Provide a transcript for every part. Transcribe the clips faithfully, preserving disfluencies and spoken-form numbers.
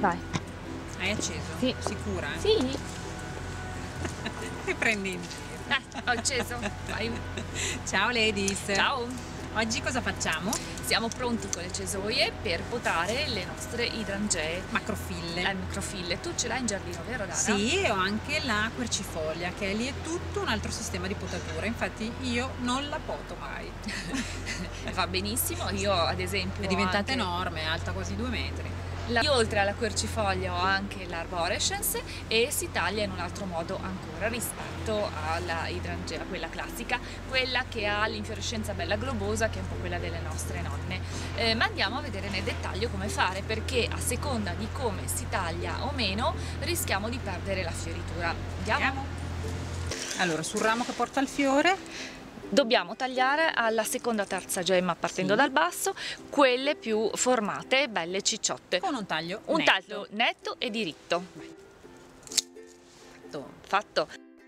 Vai. Hai acceso? Sì. Sicura? Eh? Sì. Ti prendi in giro. Eh, ho acceso. Vai. Ciao ladies. Ciao. Oggi cosa facciamo? Siamo pronti con le cesoie per potare le nostre idrangee. Macrofille. Le macrofille. Tu ce l'hai in giardino, vero Dana? Sì, e ho anche la quercifolia, che lì è tutto un altro sistema di potatura. Infatti io non la poto mai. Va benissimo. Io ad esempio È diventata anche... enorme, è alta quasi due metri. La... Io oltre alla quercifoglia ho anche l'arborescence e si taglia in un altro modo ancora rispetto alla idrangea, quella classica, quella che ha l'infiorescenza bella globosa, che è un po' quella delle nostre nonne. Eh, ma andiamo a vedere nel dettaglio come fare, perché a seconda di come si taglia o meno rischiamo di perdere la fioritura. Andiamo? Andiamo. Allora, sul ramo che porta il fiore dobbiamo tagliare alla seconda terza gemma partendo sì. dal basso, quelle più formate, belle cicciotte. con un taglio Un netto. taglio netto e diritto. Fatto. Fatto.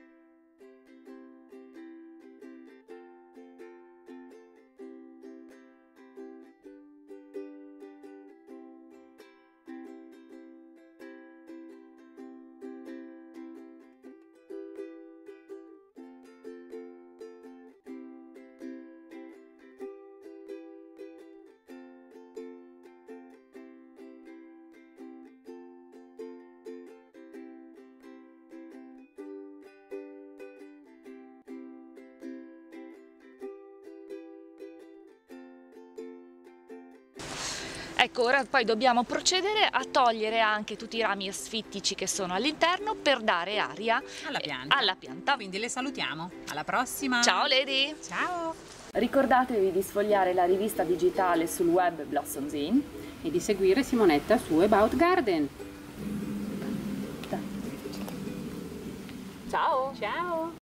Ecco, ora poi dobbiamo procedere a togliere anche tutti i rami asfittici che sono all'interno per dare aria alla pianta. alla pianta. Quindi le salutiamo. Alla prossima. Ciao lady! Ciao! Ricordatevi di sfogliare la rivista digitale sul web Blossoms In e di seguire Simonetta su About Garden. Ciao! Ciao!